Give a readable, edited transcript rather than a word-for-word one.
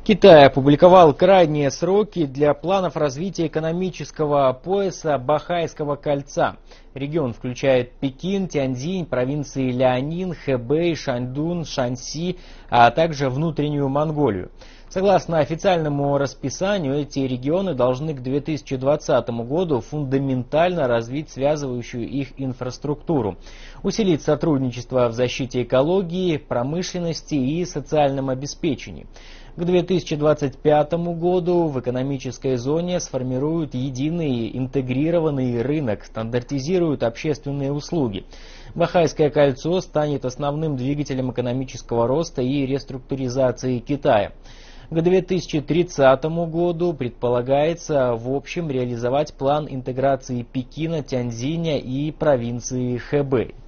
Китай опубликовал крайние сроки для планов развития экономического пояса Бахайского кольца. Регион включает Пекин, Тяньцзинь, провинции Ляньнин, Хэбэй, Шаньдун, Шаньси, а также внутреннюю Монголию. Согласно официальному расписанию, эти регионы должны к 2020 году фундаментально развить связывающую их инфраструктуру, усилить сотрудничество в защите экологии, промышленности и социальном обеспечении. К 2025 году в экономической зоне сформируют единый интегрированный рынок, стандартизируют общественные услуги. Бахайское кольцо станет основным двигателем экономического роста и реструктуризации Китая. К 2030 году предполагается в общем реализовать план интеграции Пекина, Тяньцзиня и провинции Хэбэй.